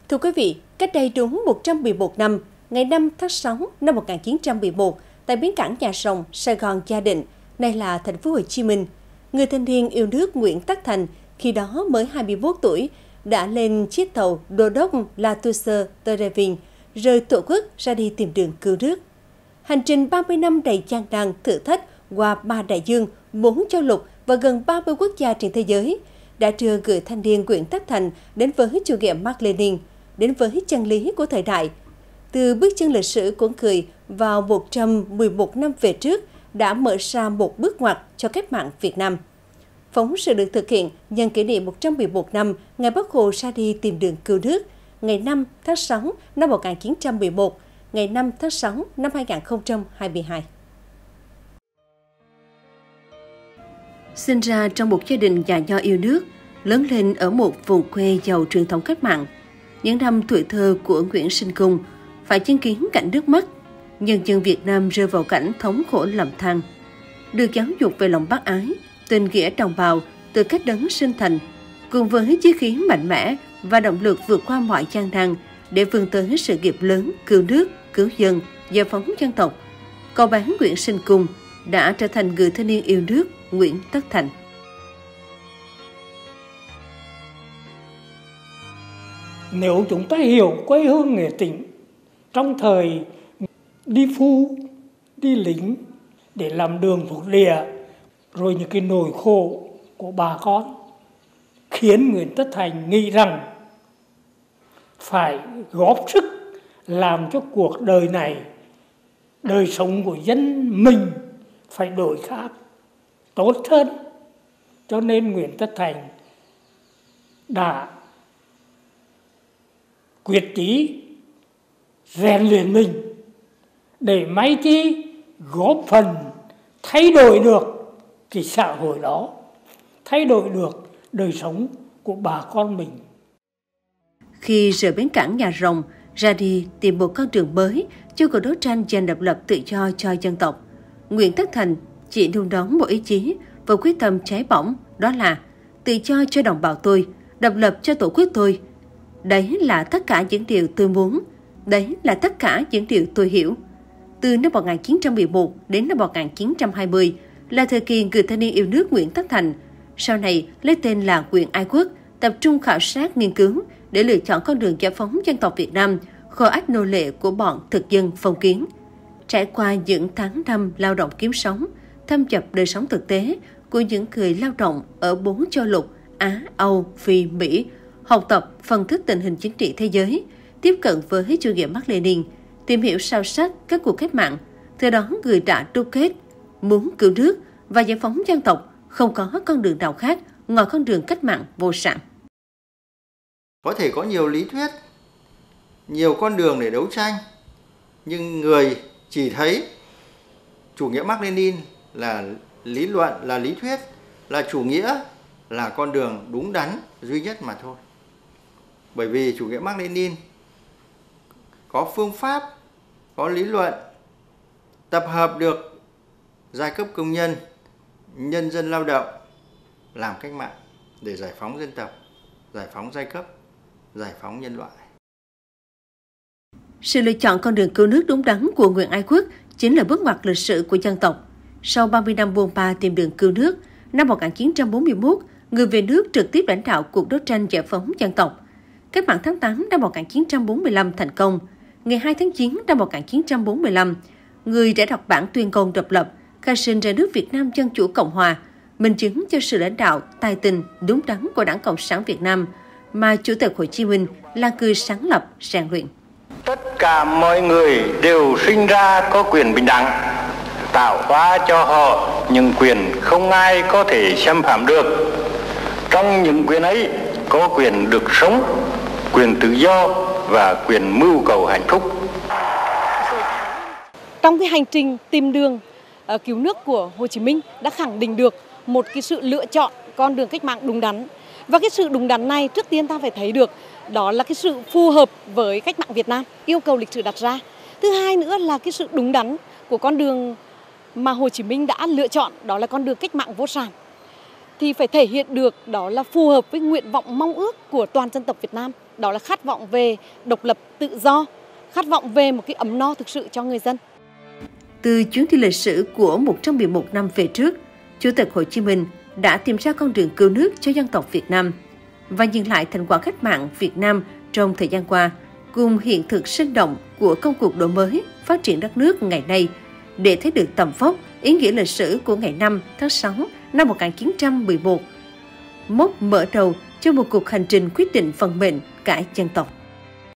Thưa quý vị, cách đây đúng 111 năm, ngày 5 tháng 6 năm 1911, tại bến cảng nhà Rồng, Sài Gòn Gia Định, nay là thành phố Hồ Chí Minh, người thanh niên yêu nước Nguyễn Tất Thành, khi đó mới 21 tuổi, đã lên chiếc tàu Đô đốc La Toussaint Terrevin, rời Tổ quốc ra đi tìm đường cứu nước. Hành trình 30 năm đầy gian nan thử thách qua 3 đại dương, 4 châu lục và gần 30 quốc gia trên thế giới đã đưa người thanh niên Nguyễn Tất Thành đến với chủ nghĩa Mác Lênin, đến với chân lý của thời đại. Từ bước chân lịch sử của người vào 111 năm về trước đã mở ra một bước ngoặt cho cách mạng Việt Nam. Phóng sự được thực hiện nhân kỷ niệm 111 năm ngày Bác Hồ ra đi tìm đường cứu nước, ngày 5 tháng 6 năm 1911, ngày 5 tháng 6 năm 2022. Sinh ra trong một gia đình nhà nho yêu nước, lớn lên ở một vùng quê giàu truyền thống cách mạng, những năm tuổi thơ của Nguyễn Sinh Cung phải chứng kiến cảnh nước mất, nhân dân Việt Nam rơi vào cảnh thống khổ lầm than. Được giáo dục về lòng bác ái, tình nghĩa đồng bào từ cách đấng sinh thành, cùng với chí khí mạnh mẽ và động lực vượt qua mọi gian nan để vươn tới sự nghiệp lớn cứu nước, cứu dân, giải phóng dân tộc, cậu bé Nguyễn Sinh Cung đã trở thành người thanh niên yêu nước Nguyễn Tất Thành. Nếu chúng ta hiểu quê hương Nghệ Tĩnh trong thời đi phu, đi lính để làm đường thuộc địa, rồi những cái nỗi khổ của bà con, khiến Nguyễn Tất Thành nghĩ rằng phải góp sức làm cho cuộc đời này, đời sống của dân mình phải đổi khác, tốt hơn. Cho nên Nguyễn Tất Thành đã quyết chí rèn luyện mình để may chi góp phần thay đổi được cái xã hội đó, thay đổi được đời sống của bà con mình. Khi rời bến cảng nhà Rồng, ra đi tìm một con đường mới cho cuộc đấu tranh giành độc lập tự do cho dân tộc, Nguyễn Tất Thành chỉ luôn đón một ý chí và quyết tâm cháy bỏng, đó là tự do cho đồng bào tôi, độc lập cho tổ quốc tôi. Đấy là tất cả những điều tôi muốn, đấy là tất cả những điều tôi hiểu. Từ năm 1911 đến năm 1920 là thời kỳ người thanh niên yêu nước Nguyễn Tất Thành, sau này lấy tên là Nguyễn Ái Quốc, tập trung khảo sát nghiên cứu để lựa chọn con đường giải phóng dân tộc Việt Nam khỏi ách nô lệ của bọn thực dân phong kiến. Trải qua những tháng năm lao động kiếm sống, thâm nhập đời sống thực tế của những người lao động ở 4 châu lục Á, Âu, Phi, Mỹ, học tập, phân tích tình hình chính trị thế giới, tiếp cận với chủ nghĩa Mác Lênin, tìm hiểu sâu sắc các cuộc cách mạng. Từ đó người đã đúc kết, muốn cứu nước và giải phóng dân tộc, không có con đường nào khác ngoài con đường cách mạng vô sản. Có thể có nhiều lý thuyết, nhiều con đường để đấu tranh, nhưng người chỉ thấy chủ nghĩa Mác Lênin là lý luận, là lý thuyết, là chủ nghĩa, là con đường đúng đắn duy nhất mà thôi. Bởi vì chủ nghĩa Mác Lênin có phương pháp, có lý luận, tập hợp được giai cấp công nhân, nhân dân lao động làm cách mạng để giải phóng dân tộc, giải phóng giai cấp, giải phóng nhân loại. Sự lựa chọn con đường cứu nước đúng đắn của Nguyễn Ái Quốc chính là bước ngoặt lịch sử của dân tộc. Sau 30 năm buôn ba tìm đường cứu nước, năm 1941, người về nước trực tiếp lãnh đạo cuộc đấu tranh giải phóng dân tộc. Cách mạng tháng 8 năm 1945 thành công. Ngày 2 tháng 9 năm 1945, người đã đọc bản tuyên ngôn độc lập, khai sinh ra nước Việt Nam Dân Chủ Cộng Hòa, minh chứng cho sự lãnh đạo tài tình đúng đắn của Đảng Cộng sản Việt Nam mà Chủ tịch Hồ Chí Minh là người sáng lập, rèn luyện. Tất cả mọi người đều sinh ra có quyền bình đẳng, tạo hóa cho họ những quyền không ai có thể xâm phạm được. Trong những quyền ấy có quyền được sống, quyền tự do và quyền mưu cầu hạnh phúc. Trong cái hành trình tìm đường cứu nước của Hồ Chí Minh đã khẳng định được một cái sự lựa chọn con đường cách mạng đúng đắn. Và cái sự đúng đắn này trước tiên ta phải thấy được đó là cái sự phù hợp với cách mạng Việt Nam, yêu cầu lịch sử đặt ra. Thứ hai nữa là cái sự đúng đắn của con đường mà Hồ Chí Minh đã lựa chọn, đó là con đường cách mạng vô sản. Thì phải thể hiện được đó là phù hợp với nguyện vọng mong ước của toàn dân tộc Việt Nam đó là khát vọng về độc lập tự do, khát vọng về một cái ấm no thực sự cho người dân. Từ chuyến đi lịch sử của 111 năm về trước, Chủ tịch Hồ Chí Minh đã tìm ra con đường cứu nước cho dân tộc Việt Nam và nhìn lại thành quả cách mạng Việt Nam trong thời gian qua, cùng hiện thực sinh động của công cuộc đổi mới, phát triển đất nước ngày nay, để thấy được tầm vóc, ý nghĩa lịch sử của ngày 5 tháng 6 năm 1911, mốc mở đầu cho một cuộc hành trình quyết định vận mệnh cả dân tộc.